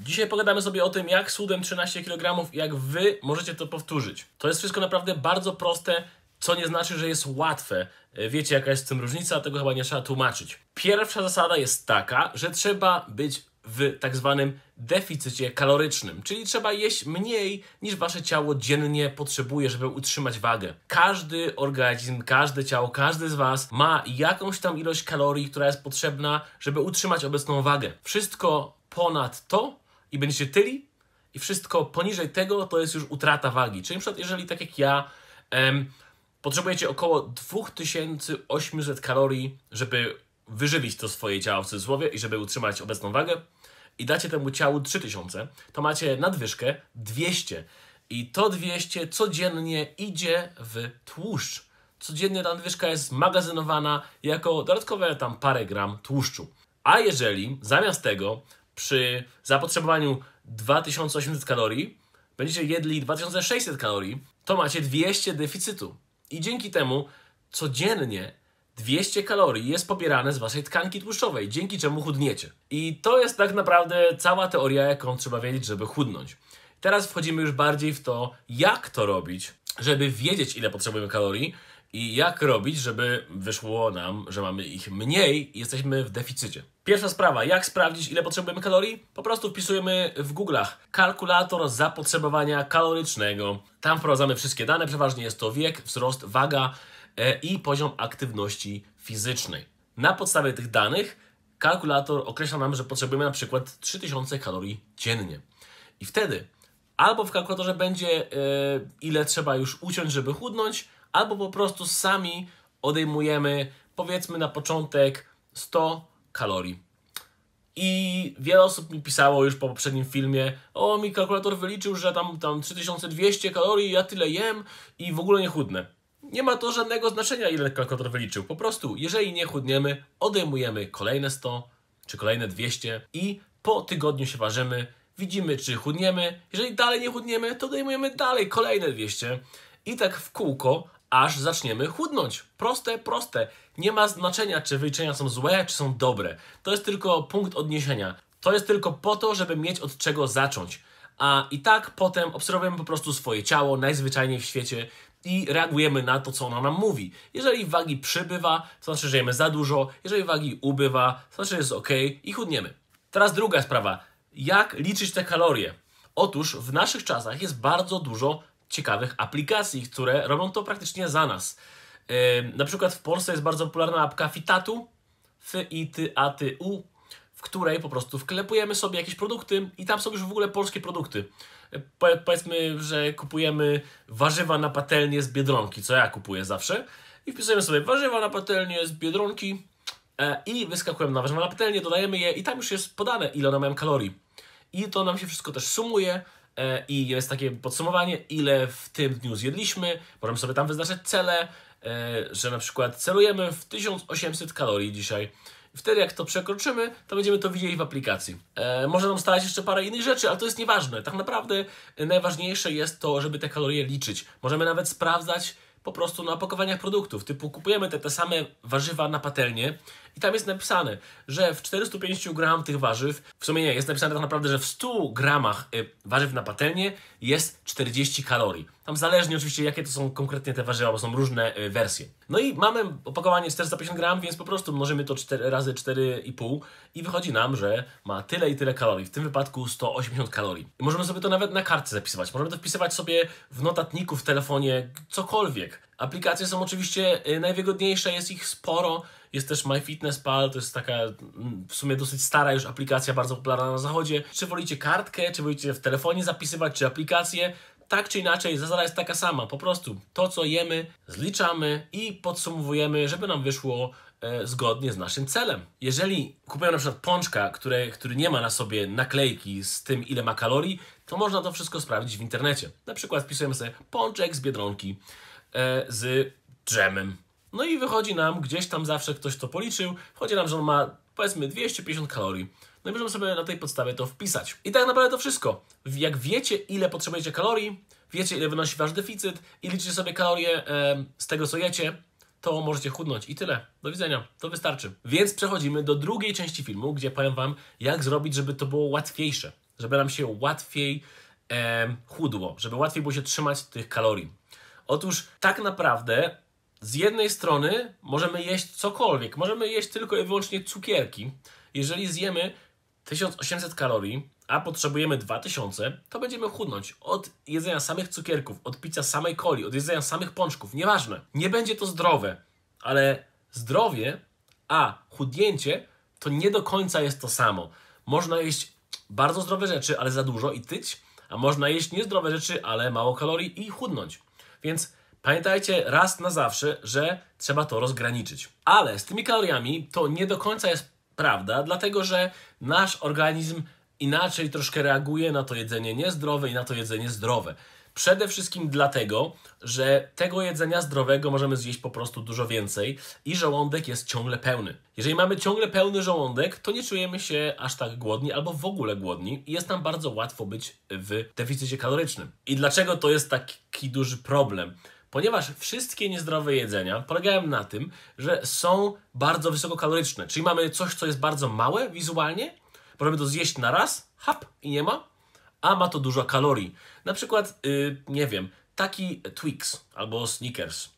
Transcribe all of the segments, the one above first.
Dzisiaj pogadamy sobie o tym, jak schudłem 13 kg i jak wy możecie to powtórzyć. To jest wszystko naprawdę bardzo proste, co nie znaczy, że jest łatwe. Wiecie, jaka jest w tym różnica, tego chyba nie trzeba tłumaczyć. Pierwsza zasada jest taka, że trzeba być w tak zwanym deficycie kalorycznym, czyli trzeba jeść mniej niż wasze ciało dziennie potrzebuje, żeby utrzymać wagę. Każdy organizm, każde ciało, każdy z was ma jakąś tam ilość kalorii, która jest potrzebna, żeby utrzymać obecną wagę. Wszystko ponad to i będziecie tyli i wszystko poniżej tego to jest już utrata wagi. Czyli na przykład jeżeli tak jak ja potrzebujecie około 2800 kalorii, żeby wyżywić to swoje ciało w cudzysłowie i żeby utrzymać obecną wagę i dacie temu ciału 3000, to macie nadwyżkę 200 i to 200 codziennie idzie w tłuszcz. Codziennie ta nadwyżka jest magazynowana jako dodatkowe tam parę gram tłuszczu. A jeżeli zamiast tego przy zapotrzebowaniu 2800 kalorii będziecie jedli 2600 kalorii, to macie 200 deficytu. I dzięki temu codziennie 200 kalorii jest pobierane z waszej tkanki tłuszczowej, dzięki czemu chudniecie. I to jest tak naprawdę cała teoria, jaką trzeba wiedzieć, żeby chudnąć. Teraz wchodzimy już bardziej w to, jak to robić, żeby wiedzieć, ile potrzebujemy kalorii i jak robić, żeby wyszło nam, że mamy ich mniej i jesteśmy w deficycie. Pierwsza sprawa, jak sprawdzić, ile potrzebujemy kalorii? Po prostu wpisujemy w Google'ach kalkulator zapotrzebowania kalorycznego. Tam wprowadzamy wszystkie dane, przeważnie jest to wiek, wzrost, waga i poziom aktywności fizycznej. Na podstawie tych danych kalkulator określa nam, że potrzebujemy na przykład 3000 kalorii dziennie. I wtedy albo w kalkulatorze będzie ile trzeba już uciąć, żeby chudnąć, albo po prostu sami odejmujemy, powiedzmy na początek, 100 kalorii. I wiele osób mi pisało już po poprzednim filmie, o, mi kalkulator wyliczył, że tam 3200 kalorii, ja tyle jem i w ogóle nie chudnę. Nie ma to żadnego znaczenia, ile kalkulator wyliczył. Po prostu, jeżeli nie chudniemy, odejmujemy kolejne 100 czy kolejne 200 i po tygodniu się ważymy, widzimy, czy chudniemy. Jeżeli dalej nie chudniemy, to odejmujemy dalej kolejne 200 i tak w kółko, aż zaczniemy chudnąć. Proste, proste. Nie ma znaczenia, czy wyliczenia są złe, czy są dobre. To jest tylko punkt odniesienia. To jest tylko po to, żeby mieć od czego zacząć. A i tak potem obserwujemy po prostu swoje ciało, najzwyczajniej w świecie i reagujemy na to, co ono nam mówi. Jeżeli wagi przybywa, to znaczy, że jemy za dużo. Jeżeli wagi ubywa, to znaczy, że jest ok i chudniemy. Teraz druga sprawa. Jak liczyć te kalorie? Otóż w naszych czasach jest bardzo dużo ciekawych aplikacji, które robią to praktycznie za nas. Na przykład w Polsce jest bardzo popularna apka Fitatu, F-I-T-A-T-U, w której po prostu wklepujemy sobie jakieś produkty i tam są już w ogóle polskie produkty. Powiedzmy, że kupujemy warzywa na patelnię z Biedronki, co ja kupuję zawsze, i wpisujemy sobie warzywa na patelnię z Biedronki i wyskakujemy na warzywa na patelnię, dodajemy je i tam już jest podane, ile one mają kalorii. I to nam się wszystko też sumuje i jest takie podsumowanie, ile w tym dniu zjedliśmy. Możemy sobie tam wyznaczać cele, że na przykład celujemy w 1800 kalorii dzisiaj. Wtedy jak to przekroczymy, to będziemy to widzieli w aplikacji. Może nam stać jeszcze parę innych rzeczy, ale to jest nieważne. Tak naprawdę najważniejsze jest to, żeby te kalorie liczyć. Możemy nawet sprawdzać po prostu na opakowaniach produktów. Typu kupujemy te same warzywa na patelnię i tam jest napisane, że w 450 gram tych warzyw, w sumie nie, jest napisane tak naprawdę, że w 100 gramach warzyw na patelnię jest 40 kalorii. Tam zależnie oczywiście, jakie to są konkretnie te warzywa, bo są różne wersje. No i mamy opakowanie 450 gram, więc po prostu mnożymy to 4 razy 4,5 i wychodzi nam, że ma tyle i tyle kalorii. W tym wypadku 180 kalorii. I możemy sobie to nawet na kartce zapisywać. Możemy to wpisywać sobie w notatniku, w telefonie, cokolwiek. Aplikacje są oczywiście najwygodniejsze, jest ich sporo. Jest też MyFitnessPal, to jest taka w sumie dosyć stara już aplikacja, bardzo popularna na zachodzie. Czy wolicie kartkę, czy wolicie w telefonie zapisywać, czy aplikację? Tak czy inaczej, zasada jest taka sama. Po prostu to, co jemy, zliczamy i podsumowujemy, żeby nam wyszło zgodnie z naszym celem. Jeżeli kupujemy na przykład pączka, który nie ma na sobie naklejki z tym, ile ma kalorii, to można to wszystko sprawdzić w internecie. Na przykład wpisujemy sobie pączek z Biedronki z dżemem. No i wychodzi nam, gdzieś tam zawsze ktoś to policzył, wychodzi nam, że on ma powiedzmy 250 kalorii. No i możemy sobie na tej podstawie to wpisać. I tak naprawdę to wszystko. Jak wiecie, ile potrzebujecie kalorii, wiecie, ile wynosi wasz deficyt i liczycie sobie kalorie z tego, co jecie, to możecie chudnąć i tyle. Do widzenia. To wystarczy. Więc przechodzimy do drugiej części filmu, gdzie powiem wam, jak zrobić, żeby to było łatwiejsze. żeby nam się łatwiej chudło, żeby łatwiej było się trzymać tych kalorii? Otóż tak naprawdę z jednej strony możemy jeść cokolwiek, możemy jeść tylko i wyłącznie cukierki. Jeżeli zjemy 1800 kalorii, a potrzebujemy 2000, to będziemy chudnąć od jedzenia samych cukierków, od picia samej coli, od jedzenia samych pączków, nieważne. Nie będzie to zdrowe, ale zdrowie, a chudnięcie to nie do końca jest to samo. Można jeść bardzo zdrowe rzeczy, ale za dużo i tyć, a można jeść niezdrowe rzeczy, ale mało kalorii i chudnąć. Więc pamiętajcie raz na zawsze, że trzeba to rozgraniczyć. Ale z tymi kaloriami to nie do końca jest prawda, dlatego że nasz organizm inaczej troszkę reaguje na to jedzenie niezdrowe i na to jedzenie zdrowe. Przede wszystkim dlatego, że tego jedzenia zdrowego możemy zjeść po prostu dużo więcej i żołądek jest ciągle pełny. Jeżeli mamy ciągle pełny żołądek, to nie czujemy się aż tak głodni albo w ogóle głodni i jest nam bardzo łatwo być w deficycie kalorycznym. I dlaczego to jest taki duży problem? Ponieważ wszystkie niezdrowe jedzenia polegają na tym, że są bardzo wysokokaloryczne. Czyli mamy coś, co jest bardzo małe wizualnie, możemy to zjeść na raz, hap i nie ma, a ma to dużo kalorii. Na przykład, nie wiem, taki Twix albo Snickers,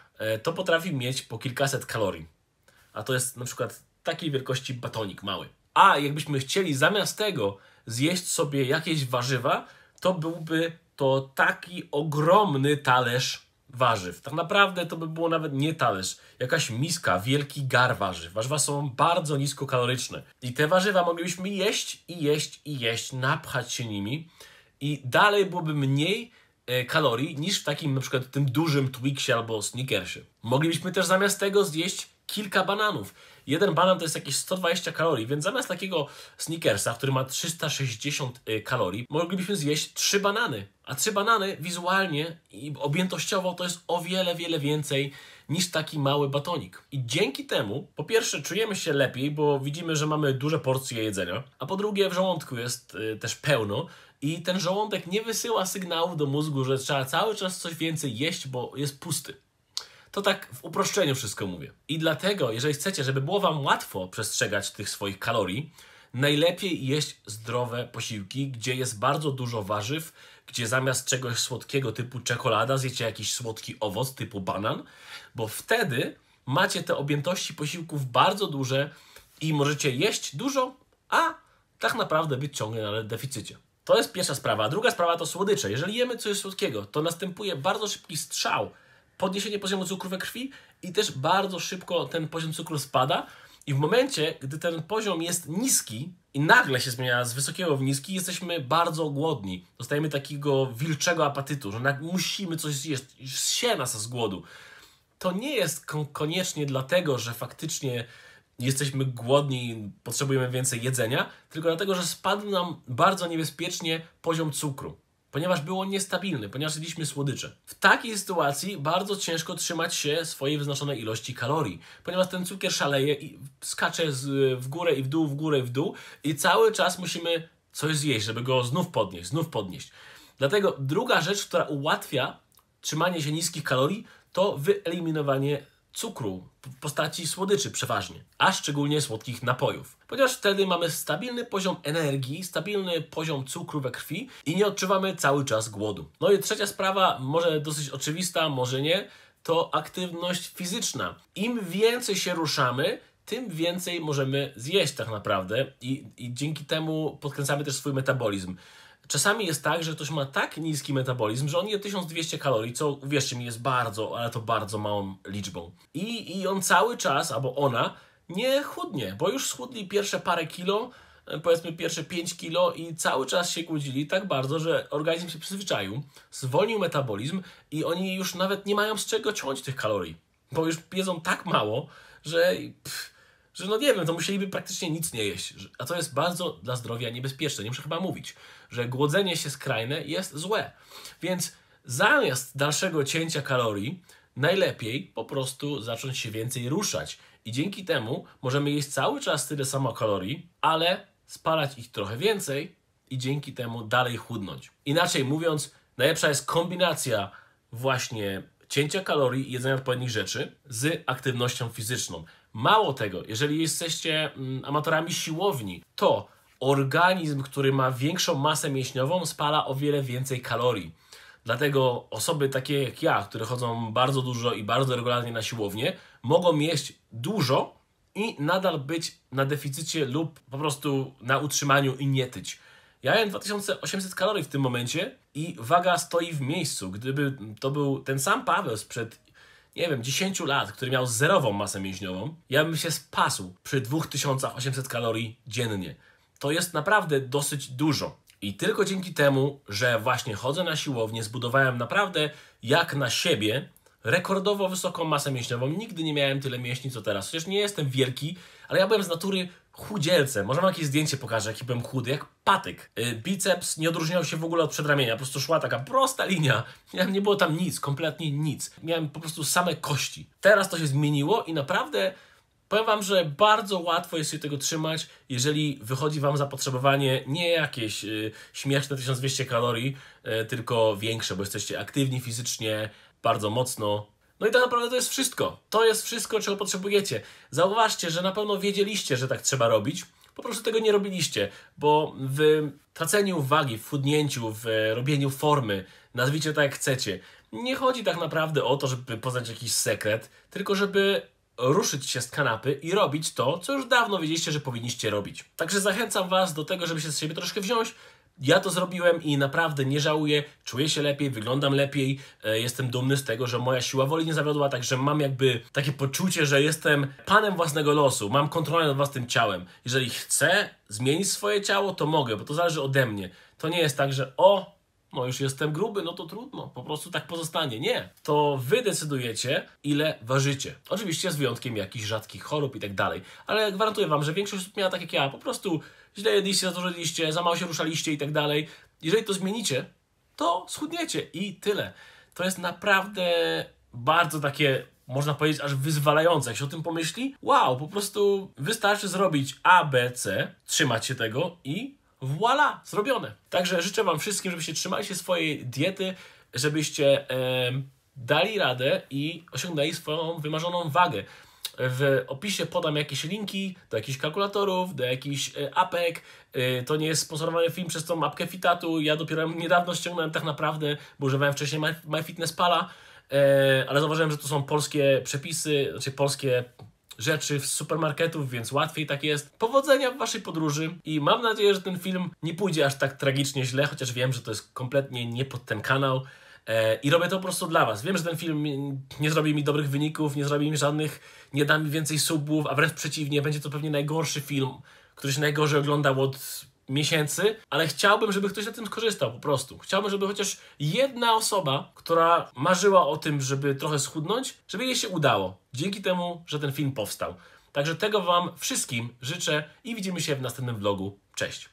to potrafi mieć po kilkaset kalorii. A to jest na przykład takiej wielkości batonik mały. A jakbyśmy chcieli zamiast tego zjeść sobie jakieś warzywa, to byłby to taki ogromny talerz warzyw. Tak naprawdę to by było nawet nie talerz, jakaś miska, wielki gar warzyw. Warzywa są bardzo niskokaloryczne. I te warzywa moglibyśmy jeść i jeść i jeść, napchać się nimi i dalej byłoby mniej kalorii niż w takim na przykład tym dużym Twixie albo Snickersie. Moglibyśmy też zamiast tego zjeść kilka bananów. Jeden banan to jest jakieś 120 kalorii, więc zamiast takiego Snickersa, który ma 360 kalorii, moglibyśmy zjeść 3 banany. A 3 banany wizualnie i objętościowo to jest o wiele, wiele więcej niż taki mały batonik. I dzięki temu, po pierwsze, czujemy się lepiej, bo widzimy, że mamy duże porcje jedzenia, a po drugie, w żołądku jest też pełno i ten żołądek nie wysyła sygnałów do mózgu, że trzeba cały czas coś więcej jeść, bo jest pusty. To tak w uproszczeniu wszystko mówię. I dlatego, jeżeli chcecie, żeby było Wam łatwo przestrzegać tych swoich kalorii, najlepiej jeść zdrowe posiłki, gdzie jest bardzo dużo warzyw, gdzie zamiast czegoś słodkiego typu czekolada zjecie jakiś słodki owoc typu banan, bo wtedy macie te objętości posiłków bardzo duże i możecie jeść dużo, a tak naprawdę być ciągle na deficycie. To jest pierwsza sprawa. A druga sprawa to słodycze. Jeżeli jemy coś słodkiego, to następuje bardzo szybki strzał, podniesienie poziomu cukru we krwi i też bardzo szybko ten poziom cukru spada i w momencie, gdy ten poziom jest niski i nagle się zmienia z wysokiego w niski, jesteśmy bardzo głodni. Dostajemy takiego wilczego apetytu, że musimy coś zjeść, zsie nas z głodu. To nie jest koniecznie dlatego, że faktycznie jesteśmy głodni i potrzebujemy więcej jedzenia, tylko dlatego, że spadł nam bardzo niebezpiecznie poziom cukru. Ponieważ było niestabilne, ponieważ jedliśmy słodycze. W takiej sytuacji bardzo ciężko trzymać się swojej wyznaczonej ilości kalorii, ponieważ ten cukier szaleje i skacze w górę i w dół, w górę i w dół i cały czas musimy coś zjeść, żeby go znów podnieść. Dlatego druga rzecz, która ułatwia trzymanie się niskich kalorii, to wyeliminowanie cukru w postaci słodyczy przeważnie, a szczególnie słodkich napojów. Ponieważ wtedy mamy stabilny poziom energii, stabilny poziom cukru we krwi i nie odczuwamy cały czas głodu. No i trzecia sprawa, może dosyć oczywista, może nie, to aktywność fizyczna. Im więcej się ruszamy, tym więcej możemy zjeść tak naprawdę i dzięki temu podkręcamy też swój metabolizm. Czasami jest tak, że ktoś ma tak niski metabolizm, że on je 1200 kalorii, co uwierzcie mi jest bardzo, ale to bardzo małą liczbą. I on cały czas, albo ona, nie chudnie, bo już schudli pierwsze parę kilo, powiedzmy pierwsze 5 kilo i cały czas się głodzili tak bardzo, że organizm się przyzwyczaił, zwolnił metabolizm i oni już nawet nie mają z czego ciąć tych kalorii, bo już jedzą tak mało, że no nie wiem, to musieliby praktycznie nic nie jeść. A to jest bardzo dla zdrowia niebezpieczne. Nie muszę chyba mówić, że głodzenie się skrajne jest złe. Więc zamiast dalszego cięcia kalorii, najlepiej po prostu zacząć się więcej ruszać. I dzięki temu możemy jeść cały czas tyle samo kalorii, ale spalać ich trochę więcej i dzięki temu dalej chudnąć. Inaczej mówiąc, najlepsza jest kombinacja właśnie cięcia kalorii i jedzenia odpowiednich rzeczy z aktywnością fizyczną. Mało tego, jeżeli jesteście amatorami siłowni, to organizm, który ma większą masę mięśniową, spala o wiele więcej kalorii. Dlatego osoby takie jak ja, które chodzą bardzo dużo i bardzo regularnie na siłownię, mogą jeść dużo i nadal być na deficycie lub po prostu na utrzymaniu i nie tyć. Ja jem 2800 kalorii w tym momencie i waga stoi w miejscu. Gdyby to był ten sam Paweł sprzed, nie wiem, 10 lat, który miał zerową masę mięśniową, ja bym się spasł przy 2800 kalorii dziennie. To jest naprawdę dosyć dużo. I tylko dzięki temu, że właśnie chodzę na siłownię, zbudowałem naprawdę jak na siebie rekordowo wysoką masę mięśniową. Nigdy nie miałem tyle mięśni co teraz. Przecież nie jestem wielki, ale ja byłem z natury chudzielcem. Może wam jakieś zdjęcie pokażę, jaki byłem chudy, jak patyk. Biceps nie odróżniał się w ogóle od przedramienia. Po prostu szła taka prosta linia. Nie było tam nic, kompletnie nic. Miałem po prostu same kości. Teraz to się zmieniło i naprawdę powiem wam, że bardzo łatwo jest się tego trzymać, jeżeli wychodzi wam zapotrzebowanie nie jakieś śmieszne 1200 kalorii, tylko większe, bo jesteście aktywni fizycznie, bardzo mocno. No i tak naprawdę to jest wszystko. To jest wszystko, czego potrzebujecie. Zauważcie, że na pewno wiedzieliście, że tak trzeba robić. Po prostu tego nie robiliście, bo w traceniu wagi, w chudnięciu, w robieniu formy, nazwijcie to jak chcecie, nie chodzi tak naprawdę o to, żeby poznać jakiś sekret, tylko żeby ruszyć się z kanapy i robić to, co już dawno wiedzieliście, że powinniście robić. Także zachęcam was do tego, żeby się z siebie troszkę wziąć. Ja to zrobiłem i naprawdę nie żałuję, czuję się lepiej, wyglądam lepiej, jestem dumny z tego, że moja siła woli nie zawiodła, także mam jakby takie poczucie, że jestem panem własnego losu, mam kontrolę nad własnym ciałem. Jeżeli chcę zmienić swoje ciało, to mogę, bo to zależy ode mnie. To nie jest tak, że no już jestem gruby, no to trudno, po prostu tak pozostanie. Nie. To wy decydujecie, ile ważycie. Oczywiście z wyjątkiem jakichś rzadkich chorób i tak dalej. Ale gwarantuję wam, że większość osób miała tak jak ja. Po prostu źle jedliście, za dużo jedliście, za mało się ruszaliście i tak dalej. Jeżeli to zmienicie, to schudniecie i tyle. To jest naprawdę bardzo takie, można powiedzieć, aż wyzwalające. Jak się o tym pomyśli, wow, po prostu wystarczy zrobić A, B, C, trzymać się tego i voilà, zrobione. Także życzę wam wszystkim, żebyście trzymali się swojej diety, żebyście dali radę i osiągnęli swoją wymarzoną wagę. W opisie podam jakieś linki do jakichś kalkulatorów, do jakichś apek. To nie jest sponsorowany film przez tą apkę Fitatu. Ja dopiero niedawno ściągnąłem tak naprawdę, bo używałem wcześniej MyFitnessPala, ale zauważyłem, że to są polskie przepisy, znaczy polskie rzeczy z supermarketów, więc łatwiej tak jest. Powodzenia w waszej podróży i mam nadzieję, że ten film nie pójdzie aż tak tragicznie źle, chociaż wiem, że to jest kompletnie nie pod ten kanał i robię to po prostu dla was. Wiem, że ten film nie zrobi mi dobrych wyników, nie zrobi mi żadnych, nie da mi więcej subów, a wręcz przeciwnie, będzie to pewnie najgorszy film, który się najgorzej oglądał od miesięcy, ale chciałbym, żeby ktoś na tym skorzystał po prostu. Chciałbym, żeby chociaż jedna osoba, która marzyła o tym, żeby trochę schudnąć, żeby jej się udało. Dzięki temu, że ten film powstał. Także tego wam wszystkim życzę i widzimy się w następnym vlogu. Cześć!